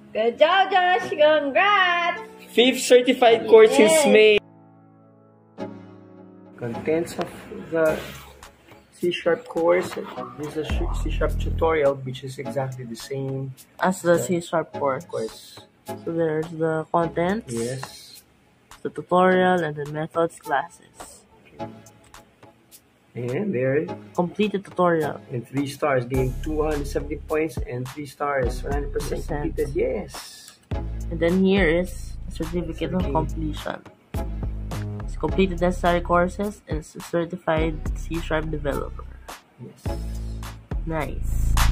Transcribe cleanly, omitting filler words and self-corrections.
Good job, Josh! Congrats! 5th certified course is made. Contents of the C# course. This is a C# tutorial, which is exactly the same as the C# course. So there's the contents, yes, the tutorial, and the methods classes. Okay. And there, complete the tutorial. And 3 stars, gained 270 points, and 3 stars, 100% completed. Yes. And then here is a certificate of completion. It's completed necessary courses and is a certified C# developer. Yes. Nice.